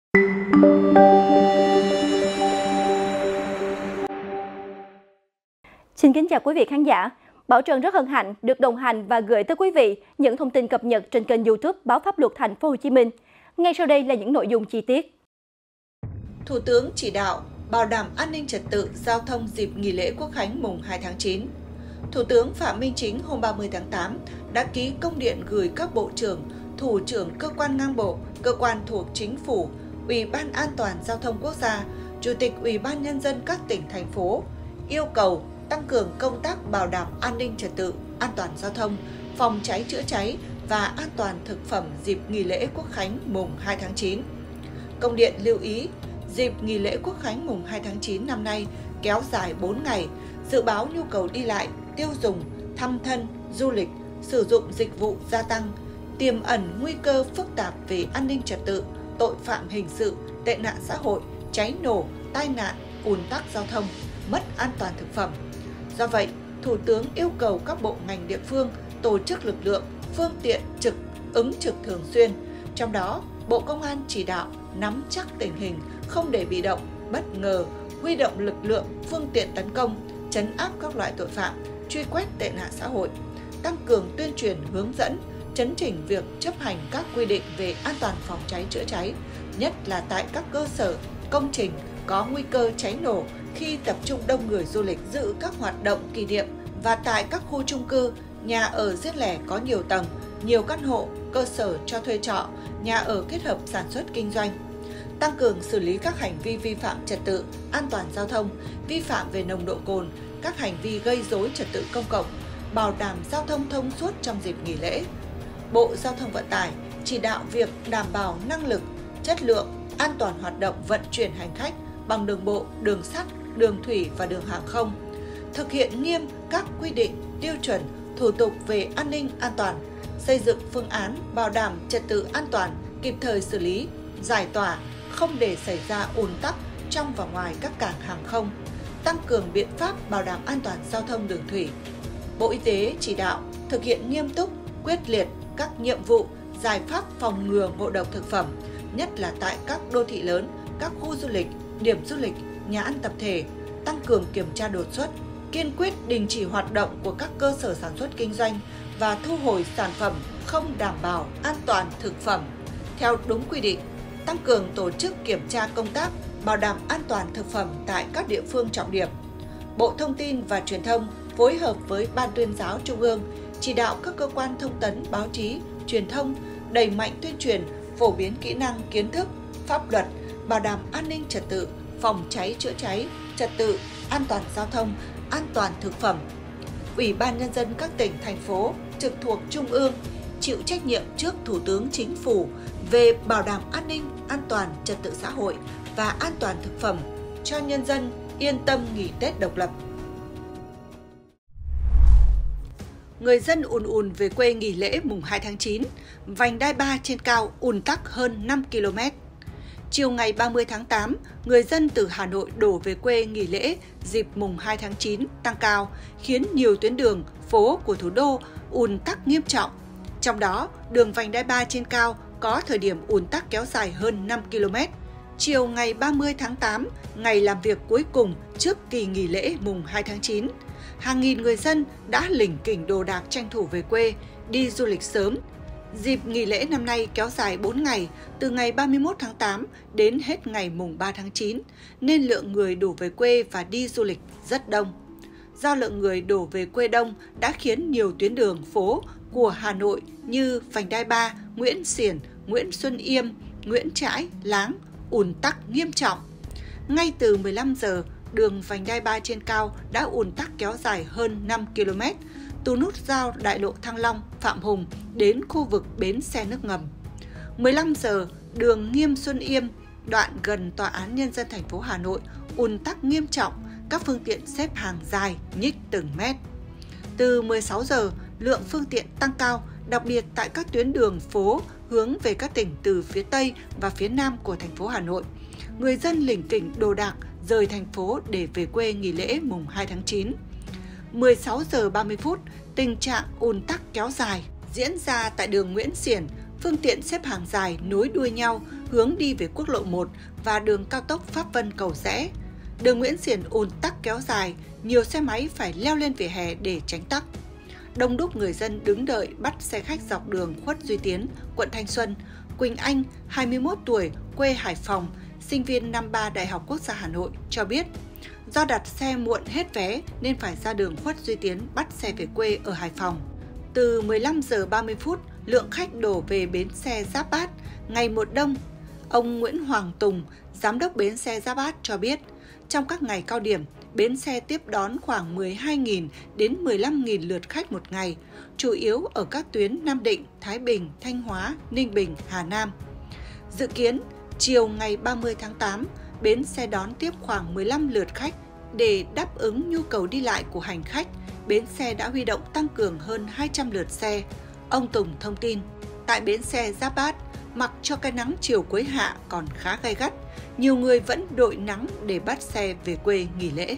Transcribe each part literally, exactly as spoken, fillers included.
Xin kính chào quý vị khán giả. Bảo Trân rất hân hạnh được đồng hành và gửi tới quý vị những thông tin cập nhật trên kênh YouTube Báo Pháp Luật Thành phố Hồ Chí Minh. Ngay sau đây là những nội dung chi tiết. Thủ tướng chỉ đạo bảo đảm an ninh trật tự giao thông dịp nghỉ lễ Quốc khánh mùng hai tháng chín. Thủ tướng Phạm Minh Chính hôm ba mươi tháng tám đã ký công điện gửi các bộ trưởng, thủ trưởng cơ quan ngang bộ, cơ quan thuộc chính phủ, Ủy ban An toàn giao thông quốc gia, Chủ tịch Ủy ban Nhân dân các tỉnh, thành phố, yêu cầu tăng cường công tác bảo đảm an ninh trật tự, an toàn giao thông, phòng cháy chữa cháy và an toàn thực phẩm dịp nghỉ lễ Quốc khánh mùng hai tháng chín. Công điện lưu ý, dịp nghỉ lễ Quốc khánh mùng hai tháng chín năm nay kéo dài bốn ngày, dự báo nhu cầu đi lại, tiêu dùng, thăm thân, du lịch, sử dụng dịch vụ gia tăng, tiềm ẩn nguy cơ phức tạp về an ninh trật tự, tội phạm hình sự, tệ nạn xã hội, cháy nổ, tai nạn, ùn tắc giao thông, mất an toàn thực phẩm. Do vậy, Thủ tướng yêu cầu các bộ ngành địa phương tổ chức lực lượng, phương tiện trực, ứng trực thường xuyên. Trong đó, Bộ Công an chỉ đạo nắm chắc tình hình, không để bị động, bất ngờ, huy động lực lượng, phương tiện tấn công, trấn áp các loại tội phạm, truy quét tệ nạn xã hội, tăng cường tuyên truyền hướng dẫn, chấn chỉnh việc chấp hành các quy định về an toàn phòng cháy chữa cháy, nhất là tại các cơ sở, công trình có nguy cơ cháy nổ khi tập trung đông người du lịch, dự các hoạt động kỷ niệm và tại các khu chung cư, nhà ở riêng lẻ có nhiều tầng, nhiều căn hộ, cơ sở cho thuê trọ, nhà ở kết hợp sản xuất kinh doanh. Tăng cường xử lý các hành vi vi phạm trật tự, an toàn giao thông, vi phạm về nồng độ cồn, các hành vi gây rối trật tự công cộng, bảo đảm giao thông thông suốt trong dịp nghỉ lễ. Bộ Giao thông Vận tải chỉ đạo việc đảm bảo năng lực, chất lượng, an toàn hoạt động vận chuyển hành khách bằng đường bộ, đường sắt, đường thủy và đường hàng không. Thực hiện nghiêm các quy định, tiêu chuẩn, thủ tục về an ninh an toàn, xây dựng phương án bảo đảm trật tự an toàn, kịp thời xử lý, giải tỏa, không để xảy ra ùn tắc trong và ngoài các cảng hàng không, tăng cường biện pháp bảo đảm an toàn giao thông đường thủy. Bộ Y tế chỉ đạo thực hiện nghiêm túc, quyết liệt các nhiệm vụ, giải pháp phòng ngừa ngộ độc thực phẩm, nhất là tại các đô thị lớn, các khu du lịch, điểm du lịch, nhà ăn tập thể, tăng cường kiểm tra đột xuất, kiên quyết đình chỉ hoạt động của các cơ sở sản xuất kinh doanh và thu hồi sản phẩm không đảm bảo an toàn thực phẩm theo đúng quy định, tăng cường tổ chức kiểm tra công tác bảo đảm an toàn thực phẩm tại các địa phương trọng điểm. Bộ Thông tin và Truyền thông phối hợp với Ban Tuyên giáo Trung ương chỉ đạo các cơ quan thông tấn, báo chí, truyền thông đẩy mạnh tuyên truyền, phổ biến kỹ năng, kiến thức, pháp luật, bảo đảm an ninh trật tự, phòng cháy chữa cháy, trật tự, an toàn giao thông, an toàn thực phẩm. Ủy ban Nhân dân các tỉnh, thành phố trực thuộc Trung ương chịu trách nhiệm trước Thủ tướng Chính phủ về bảo đảm an ninh, an toàn, trật tự xã hội và an toàn thực phẩm cho nhân dân yên tâm nghỉ Tết độc lập. Người dân ùn ùn về quê nghỉ lễ mùng hai tháng chín, vành đai ba trên cao ùn tắc hơn năm ki lô mét. Chiều ngày ba mươi tháng tám, người dân từ Hà Nội đổ về quê nghỉ lễ dịp mùng hai tháng chín tăng cao, khiến nhiều tuyến đường, phố của thủ đô ùn tắc nghiêm trọng. Trong đó, đường vành đai ba trên cao có thời điểm ùn tắc kéo dài hơn năm ki lô mét. Chiều ngày ba mươi tháng tám, ngày làm việc cuối cùng trước kỳ nghỉ lễ mùng hai tháng chín, hàng nghìn người dân đã lỉnh kỉnh đồ đạc tranh thủ về quê, đi du lịch sớm. Dịp nghỉ lễ năm nay kéo dài bốn ngày, từ ngày ba mươi mốt tháng tám đến hết ngày mùng ba tháng chín, nên lượng người đổ về quê và đi du lịch rất đông. Do lượng người đổ về quê đông đã khiến nhiều tuyến đường phố của Hà Nội như vành đai ba, Nguyễn Xiển, Nguyễn Xuân Yêm, Nguyễn Trãi, Láng ùn tắc nghiêm trọng. Ngay từ mười lăm giờ, đường vành đai ba trên cao đã ùn tắc kéo dài hơn năm ki lô mét, từ nút giao đại lộ Thăng Long, Phạm Hùng đến khu vực bến xe nước ngầm. mười lăm giờ, đường Nghiêm Xuân Yêm, đoạn gần Tòa án Nhân dân thành phố Hà Nội ùn tắc nghiêm trọng, các phương tiện xếp hàng dài nhích từng mét. Từ mười sáu giờ, lượng phương tiện tăng cao, đặc biệt tại các tuyến đường phố hướng về các tỉnh từ phía Tây và phía Nam của thành phố Hà Nội. Người dân lỉnh kỉnh đồ đạc rời thành phố để về quê nghỉ lễ mùng hai tháng chín. mười sáu giờ ba mươi phút, tình trạng ùn tắc kéo dài diễn ra tại đường Nguyễn Xiển, phương tiện xếp hàng dài nối đuôi nhau hướng đi về quốc lộ một và đường cao tốc Pháp Vân Cầu Giẽ. Đường Nguyễn Xiển ùn tắc kéo dài, nhiều xe máy phải leo lên vỉa hè để tránh tắc. Đông đúc người dân đứng đợi bắt xe khách dọc đường Khuất Duy Tiến, quận Thanh Xuân. Quỳnh Anh, hai mươi mốt tuổi, quê Hải Phòng, sinh viên năm ba Đại học Quốc gia Hà Nội, cho biết do đặt xe muộn hết vé nên phải ra đường Khuất Duy Tiến bắt xe về quê ở Hải Phòng. Từ mười lăm giờ ba mươi phút, lượng khách đổ về bến xe Giáp Bát ngày một đông. Ông Nguyễn Hoàng Tùng, giám đốc bến xe Giáp Bát cho biết, trong các ngày cao điểm, bến xe tiếp đón khoảng mười hai nghìn đến mười lăm nghìn lượt khách một ngày, chủ yếu ở các tuyến Nam Định, Thái Bình, Thanh Hóa, Ninh Bình, Hà Nam. Dự kiến, chiều ngày ba mươi tháng tám, bến xe đón tiếp khoảng mười lăm lượt khách. Để đáp ứng nhu cầu đi lại của hành khách, bến xe đã huy động tăng cường hơn hai trăm lượt xe. Ông Tùng thông tin, tại bến xe Giáp Bát, mặc cho cái nắng chiều cuối hạ còn khá gay gắt, nhiều người vẫn đội nắng để bắt xe về quê nghỉ lễ.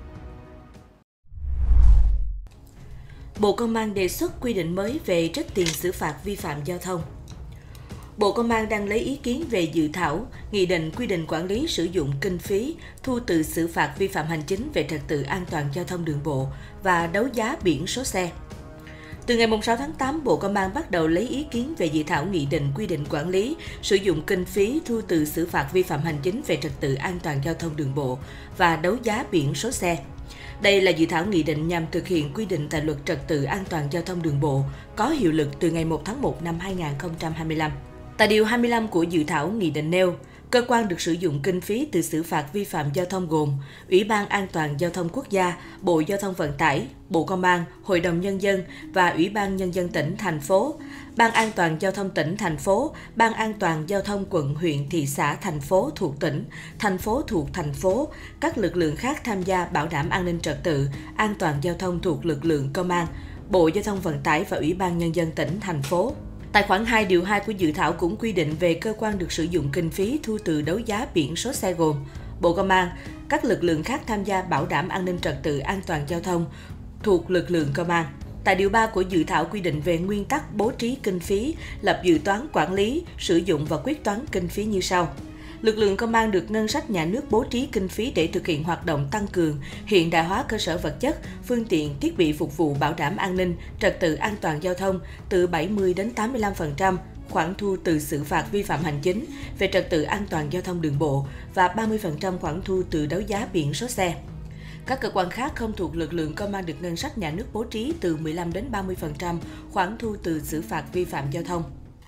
Bộ Công an đề xuất quy định mới về trích tiền xử phạt vi phạm giao thông. Bộ Công an đang lấy ý kiến về dự thảo nghị định quy định quản lý sử dụng kinh phí thu từ xử phạt vi phạm hành chính về trật tự an toàn giao thông đường bộ và đấu giá biển số xe. Từ ngày sáu tháng tám, Bộ Công an bắt đầu lấy ý kiến về dự thảo nghị định quy định quản lý sử dụng kinh phí thu từ xử phạt vi phạm hành chính về trật tự an toàn giao thông đường bộ và đấu giá biển số xe. Đây là dự thảo nghị định nhằm thực hiện quy định tại Luật Trật tự an toàn giao thông đường bộ có hiệu lực từ ngày một tháng một năm hai nghìn không trăm hai mươi lăm. Tại điều hai mươi lăm của dự thảo nghị định nêu, cơ quan được sử dụng kinh phí từ xử phạt vi phạm giao thông gồm Ủy ban An toàn Giao thông Quốc gia, Bộ Giao thông Vận tải, Bộ Công an, Hội đồng Nhân dân và Ủy ban Nhân dân tỉnh, thành phố, Ban An toàn Giao thông tỉnh, thành phố, Ban An toàn Giao thông quận, huyện, thị xã, thành phố thuộc tỉnh, thành phố thuộc thành phố, các lực lượng khác tham gia bảo đảm an ninh trật tự, an toàn giao thông thuộc lực lượng Công an, Bộ Giao thông Vận tải và Ủy ban Nhân dân tỉnh, thành phố. Tại khoản hai điều hai của dự thảo cũng quy định về cơ quan được sử dụng kinh phí thu từ đấu giá biển số xe gồm Bộ Công an, các lực lượng khác tham gia bảo đảm an ninh trật tự an toàn giao thông thuộc lực lượng Công an. Tại điều ba của dự thảo quy định về nguyên tắc bố trí kinh phí, lập dự toán quản lý, sử dụng và quyết toán kinh phí như sau. Lực lượng Công an được ngân sách nhà nước bố trí kinh phí để thực hiện hoạt động tăng cường, hiện đại hóa cơ sở vật chất, phương tiện, thiết bị phục vụ bảo đảm an ninh, trật tự an toàn giao thông từ bảy mươi đến tám mươi lăm phần trăm, khoản thu từ xử phạt vi phạm hành chính về trật tự an toàn giao thông đường bộ và ba mươi phần trăm khoản thu từ đấu giá biển số xe. Các cơ quan khác không thuộc lực lượng Công an được ngân sách nhà nước bố trí từ mười lăm đến ba mươi phần trăm khoản thu từ xử phạt vi phạm giao thông.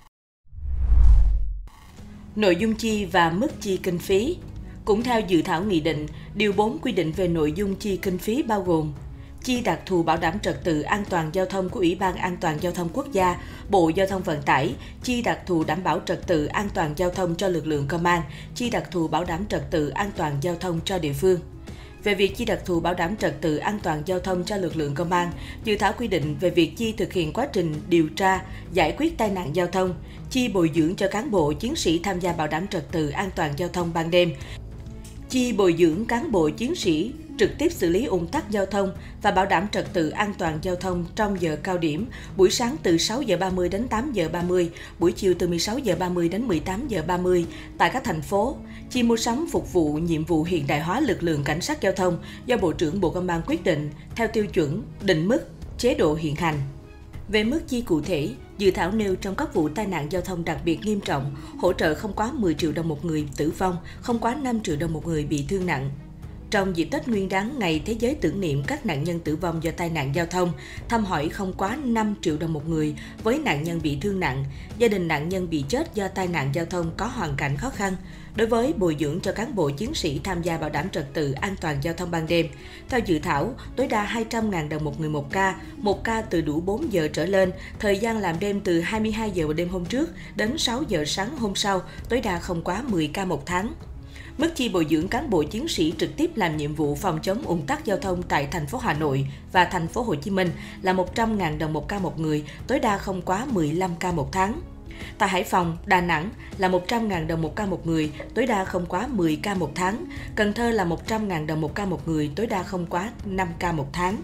Nội dung chi và mức chi kinh phí. Cũng theo dự thảo nghị định, điều bốn quy định về nội dung chi kinh phí bao gồm chi đặc thù bảo đảm trật tự an toàn giao thông của Ủy ban An toàn Giao thông Quốc gia, Bộ Giao thông Vận tải, chi đặc thù đảm bảo trật tự an toàn giao thông cho lực lượng Công an, chi đặc thù bảo đảm trật tự an toàn giao thông cho địa phương. Về việc chi đặc thù bảo đảm trật tự an toàn giao thông cho lực lượng Công an, dự thảo quy định về việc chi thực hiện quá trình điều tra, giải quyết tai nạn giao thông, chi bồi dưỡng cho cán bộ chiến sĩ tham gia bảo đảm trật tự an toàn giao thông ban đêm, chi bồi dưỡng cán bộ chiến sĩ trực tiếp xử lý ùn tắc giao thông và bảo đảm trật tự an toàn giao thông trong giờ cao điểm, buổi sáng từ sáu giờ ba mươi đến tám giờ ba mươi, buổi chiều từ mười sáu giờ ba mươi đến mười tám giờ ba mươi tại các thành phố, chi mua sắm phục vụ nhiệm vụ hiện đại hóa lực lượng cảnh sát giao thông do Bộ trưởng Bộ Công an quyết định theo tiêu chuẩn, định mức, chế độ hiện hành. Về mức chi cụ thể, dự thảo nêu trong các vụ tai nạn giao thông đặc biệt nghiêm trọng, hỗ trợ không quá mười triệu đồng một người tử vong, không quá năm triệu đồng một người bị thương nặng. Trong dịp Tết Nguyên đán, ngày Thế giới tưởng niệm các nạn nhân tử vong do tai nạn giao thông, thăm hỏi không quá năm triệu đồng một người với nạn nhân bị thương nặng, gia đình nạn nhân bị chết do tai nạn giao thông có hoàn cảnh khó khăn. Đối với bồi dưỡng cho cán bộ chiến sĩ tham gia bảo đảm trật tự an toàn giao thông ban đêm, theo dự thảo, tối đa hai trăm nghìn đồng một người một ca, một ca từ đủ bốn giờ trở lên, thời gian làm đêm từ hai mươi hai giờ đêm hôm trước đến sáu giờ sáng hôm sau, tối đa không quá mười ca một tháng. Mức chi bồi dưỡng cán bộ chiến sĩ trực tiếp làm nhiệm vụ phòng chống ùn tắc giao thông tại thành phố Hà Nội và thành phố Hồ Chí Minh là một trăm nghìn đồng một ca một người, tối đa không quá mười lăm ca một tháng. Tại Hải Phòng, Đà Nẵng là một trăm nghìn đồng một ca một người, tối đa không quá mười ca một tháng. Cần Thơ là một trăm nghìn đồng một ca một người, tối đa không quá năm ca một tháng.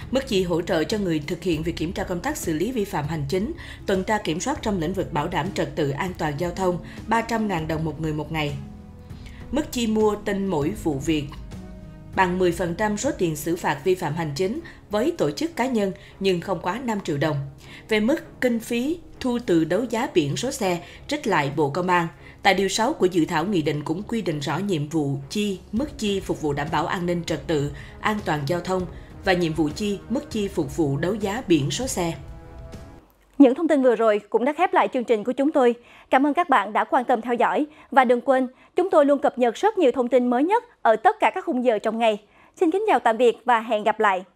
Mức chi hỗ trợ cho người thực hiện việc kiểm tra công tác xử lý vi phạm hành chính, tuần tra kiểm soát trong lĩnh vực bảo đảm trật tự an toàn giao thông ba trăm nghìn đồng một người một ngày. Mức chi mua tin mỗi vụ việc bằng mười phần trăm số tiền xử phạt vi phạm hành chính với tổ chức cá nhân nhưng không quá năm triệu đồng. Về mức kinh phí thu từ đấu giá biển số xe trích lại Bộ Công an, tại điều sáu của dự thảo nghị định cũng quy định rõ nhiệm vụ chi, mức chi phục vụ đảm bảo an ninh trật tự, an toàn giao thông và nhiệm vụ chi, mức chi phục vụ đấu giá biển số xe. Những thông tin vừa rồi cũng đã khép lại chương trình của chúng tôi. Cảm ơn các bạn đã quan tâm theo dõi và đừng quên, chúng tôi luôn cập nhật rất nhiều thông tin mới nhất ở tất cả các khung giờ trong ngày. Xin kính chào tạm biệt và hẹn gặp lại.